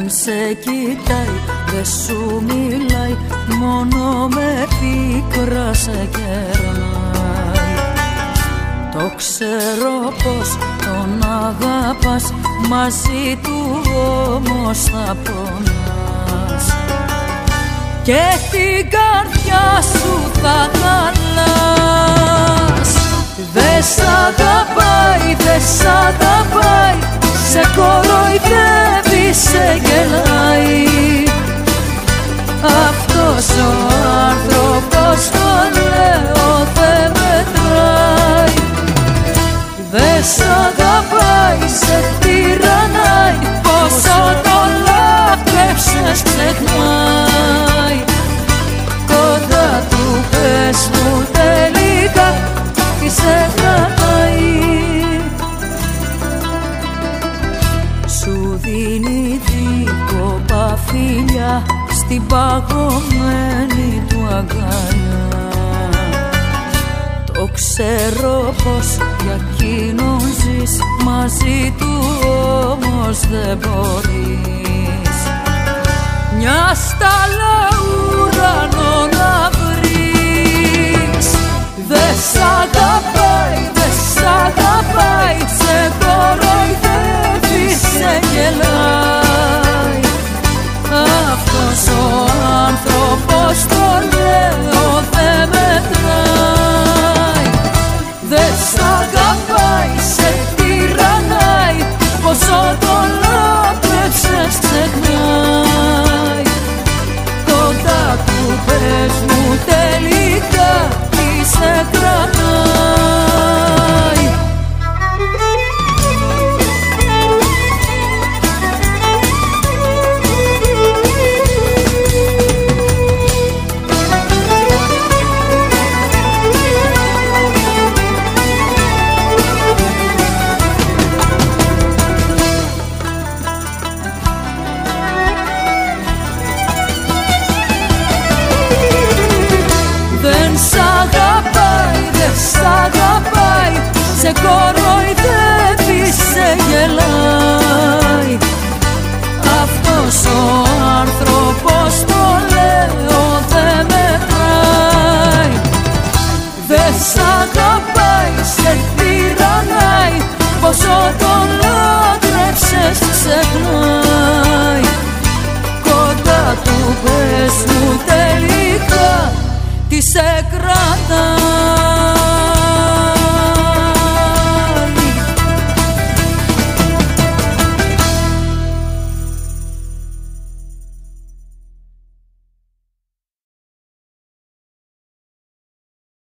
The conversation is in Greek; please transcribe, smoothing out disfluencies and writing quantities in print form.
Δεν σε κοιτάει, δεν σου μιλάει, μόνο με πίκρα σε κερνάει. Το ξέρω πως τον αγαπάς, μαζί του όμως θα πονάς και την καρδιά σου θα χαλάς. Δε σ' αγαπάει, δε σ' αγαπάει, σε κοροϊδεύει, σε γελάει. Αυτός ο άνθρωπος, το λέω, δεν μετράει. Δε σ' αγαπάει, σε τυραννάει, πόσο το λάτρεψες ξεχνάει. Κοντά του πες μου τελικά τι σε κρατάει. Σου δίνει δίκοπα φιλιά στην παγωμένη του αγκαλιά. Το ξέρω πως για εκείνον ζεις, μαζί του όμως δεν μπορείς. Μια στάλα ουρανό να βρεις. Δε σ' αγαπάει, δε σ' αγαπάει, σε κοροϊδεύει, σε γελάει. Αυτός ο άνθρωπος, το λέω, δεν μετράει. Δε σ' αγαπάει, σε τυραννάει, πόσο τον λάτρεψες ξεχνάει. Κοντά του πες μου τελικά τι σε κρατάει. Σ' αγαπάει, σε